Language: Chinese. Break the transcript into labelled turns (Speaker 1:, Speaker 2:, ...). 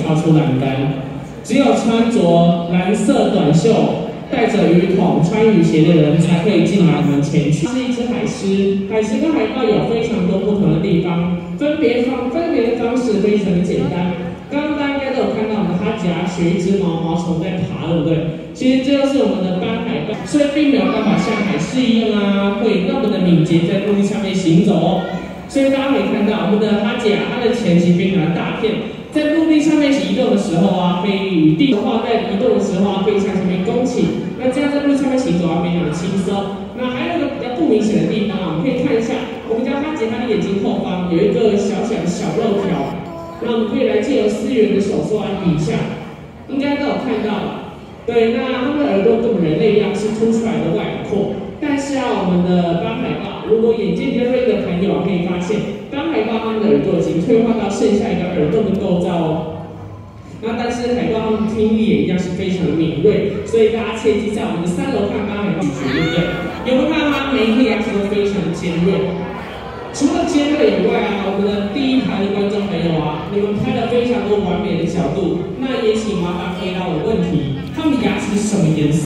Speaker 1: 超出栏杆，只有穿着蓝色短袖、带着雨筒、穿雨鞋的人才可以进来我们前区。是一只海狮，海狮跟海豹有非常多不同的地方，分别的方式非常的简单。刚刚大家应该都有看到我们的哈甲学一只毛虫在爬，对不对？其实这就是我们的斑海豹，所以并没有办法像海狮一样啊，会那么的敏捷在陆地上面行走哦。所以大家可以看到，我们的哈甲它的前鳍非常的大片，在陆地上面移动的时候啊，可以与地的话在移动的时候啊，可以向前面弓起，那这样在陆地上面行走啊，非常的轻松。那还有一个比较不明显的地方啊，我们可以看一下，我们家哈甲它的眼睛后方有一个小小的小肉条。那我们可以来借由思源的手做来比一下，应该都有看到了。对，那它们的耳朵跟我们人类一样是凸出来的外扩，但是啊，我们的斑海豹，如果眼睛比较锐的朋友啊，可以发现斑海豹它们的耳朵已经退化到剩下一个耳洞的构造哦。那但是海豹它们听力也一样是非常的敏锐，所以大家切记在我们的3楼看斑海豹咀嚼，对不对？有没有看到它每一颗牙齿都非常的尖锐？除了尖锐以外啊，我们的第一排的观众朋友啊，你们拍了非常多完美的角度，那也请麻烦回答我的问题，他们牙齿是什么颜色？